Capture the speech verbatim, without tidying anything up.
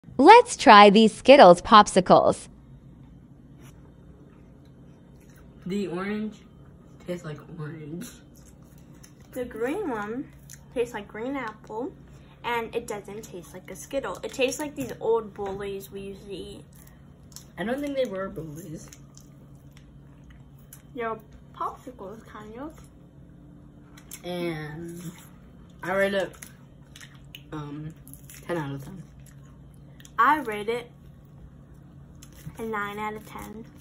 Let's try these Skittles popsicles. The orange tastes like orange. The green one tastes like green apple, and it doesn't taste like a Skittle. It tastes like these old bullies we used to eat. I don't think they were bullies. They're popsicles, kind of. And I rate it um ten out of ten. I rate it a nine out of ten.